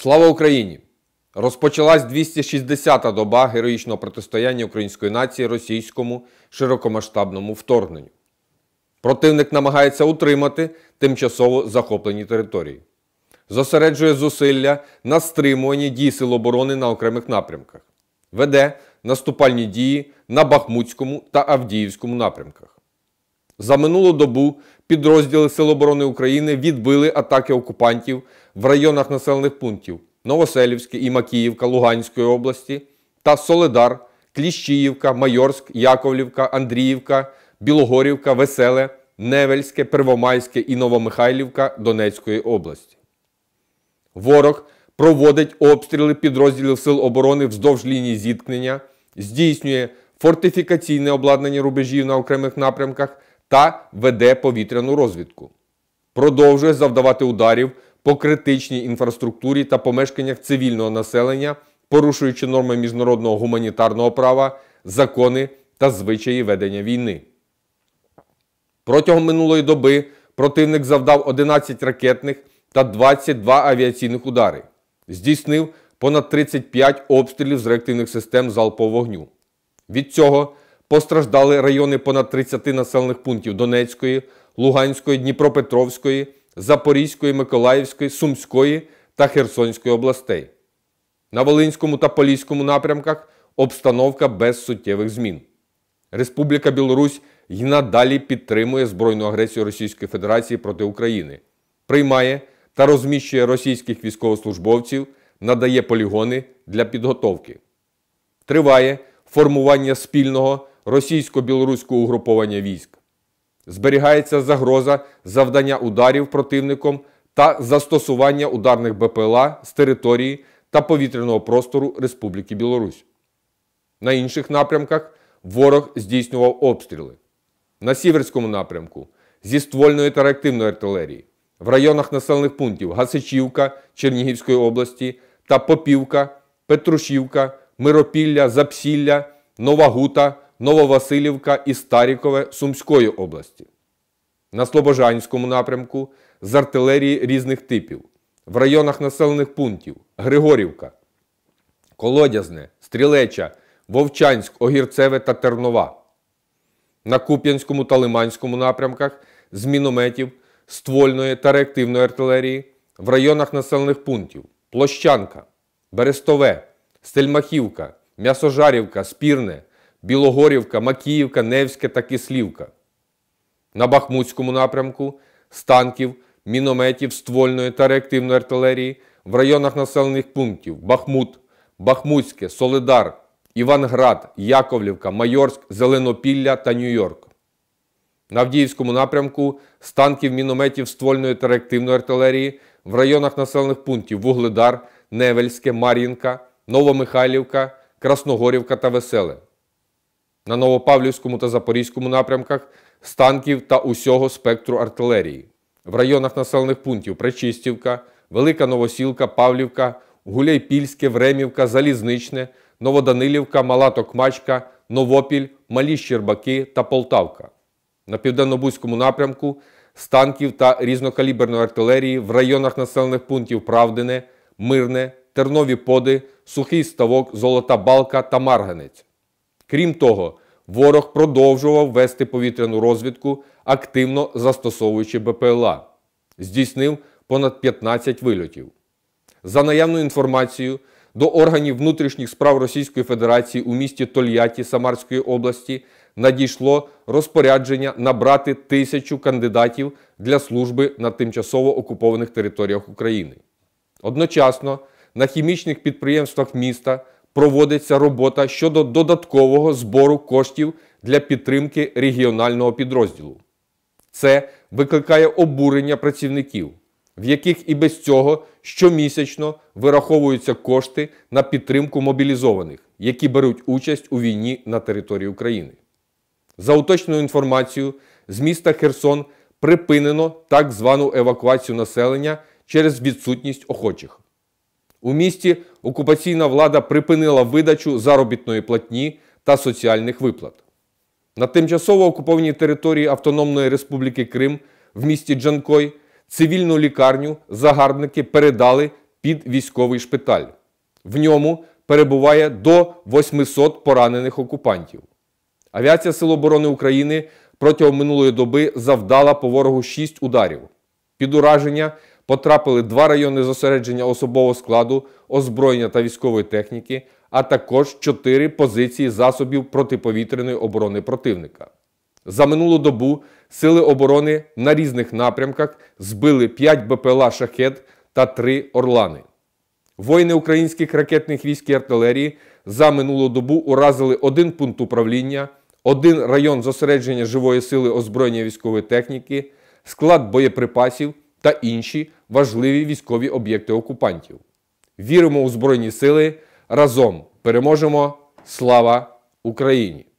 Слава Україні! Розпочалась 260-та доба героїчного протистояння української нації російському широкомасштабному вторгненню. Противник намагається утримати тимчасово захоплені території. Зосереджує зусилля на стримуванні дій Сил оборони на окремих напрямках. Веде наступальні дії на Бахмутському та Авдіївському напрямках. За минулу добу підрозділи Сил оборони України відбили атаки окупантів в районах населених пунктів Новоселівське і Макіївка Луганської області та Солидар, Кліщіївка, Майорськ, Яковлівка, Андріївка, Білогорівка, Веселе, Невельське, Первомайське і Новомихайлівка Донецької області. Ворог проводить обстріли підрозділів Сил оборони вздовж лінії зіткнення, здійснює фортифікаційне обладнання рубежів на окремих напрямках та веде повітряну розвідку. Продовжує завдавати ударів по критичній інфраструктурі та помешканнях цивільного населення, порушуючи норми міжнародного гуманітарного права, закони та звичаї ведення війни. Протягом минулої доби противник завдав 11 ракетних та 22 авіаційних удари. Здійснив понад 35 обстрілів з реактивних систем залпового вогню. Від цього постраждали райони понад 30 населених пунктів Донецької, Луганської, Дніпропетровської, Запорізької, Миколаївської, Сумської та Херсонської областей. На Волинському та Поліському напрямках обстановка без суттєвих змін. Республіка Білорусь й надалі підтримує збройну агресію Російської Федерації проти України, приймає та розміщує російських військовослужбовців, надає полігони для підготовки. Триває формування спільного російсько-білоруського угруповання військ. Зберігається загроза завдання ударів противником та застосування ударних БПЛА з території та повітряного простору Республіки Білорусь. На інших напрямках ворог здійснював обстріли. На Сіверському напрямку зі ствольної та реактивної артилерії, в районах населених пунктів Гасичівка Чернігівської області та Попівка, Петрушівка, Миропілля, Запсілля, Нова Гута, Нововасилівка і Старікове Сумської області. На Слобожанському напрямку з артилерії різних типів, в районах населених пунктів Григорівка, Колодязне, Стрілеча, Вовчанськ, Огірцеве та Тернова. На Куп'янському та Лиманському напрямках з мінометів, ствольної та реактивної артилерії, в районах населених пунктів Площанка, Берестове, Стельмахівка, М'ясожарівка, Спірне, Білогорівка, Макіївка, Невське та Кислівка. На Бахмутському напрямку з танків, мінометів, ствольної та реактивної артилерії в районах населених пунктів Бахмут, Бахмутське, Солидар, Іванград, Яковлівка, Майорськ, Зеленопілля та Нью-Йорк. На Авдіївському напрямку з танків, мінометів, ствольної та реактивної артилерії в районах населених пунктів Вугледар, Невельське, Мар'їнка, Новомихайлівка, Красногорівка та Веселе. На Новопавлівському та Запорізькому напрямках з танків та усього спектру артилерії. В районах населених пунктів Пречистівка, Велика Новосілка, Павлівка, Гуляйпільське, Времівка, Залізничне, Новоданилівка, Мала Токмачка, Новопіль, Малі Щербаки та Полтавка. На Південно-Бузькому напрямку з танків та різнокаліберної артилерії в районах населених пунктів Правдине, Мирне, Тернові Поди, Сухий Ставок, Золота Балка та Марганець. Крім того, ворог продовжував вести повітряну розвідку, активно застосовуючи БПЛА. Здійснив понад 15 вильотів. За наявною інформацією, до органів внутрішніх справ Російської Федерації у місті Тольятті Самарської області надійшло розпорядження набрати 1000 кандидатів для служби на тимчасово окупованих територіях України. Одночасно на хімічних підприємствах міста проводиться робота щодо додаткового збору коштів для підтримки регіонального підрозділу. Це викликає обурення працівників, в яких і без цього щомісячно вираховуються кошти на підтримку мобілізованих, які беруть участь у війні на території України. За уточненою інформацією, з міста Херсон припинено так звану евакуацію населення через відсутність охочих. У місті окупаційна влада припинила видачу заробітної платні та соціальних виплат. На тимчасово окупованій території Автономної Республіки Крим в місті Джанкой цивільну лікарню загарбники передали під військовий шпиталь. В ньому перебуває до 800 поранених окупантів. Авіація Сил оборони України протягом минулої доби завдала по ворогу 6 ударів. Під ураження потрапили 2 райони зосередження особового складу, озброєння та військової техніки, а також 4 позиції засобів протиповітряної оборони противника. За минулу добу Сили оборони на різних напрямках збили 5 БПЛА «Шахед» та 3 «Орлани». Воїни українських ракетних військ і артилерії за минулу добу уразили 1 пункт управління, 1 район зосередження живої сили озброєння військової техніки, склад боєприпасів та інші важливі військові об'єкти окупантів. Віримо у Збройні Сили, разом переможемо! Слава Україні!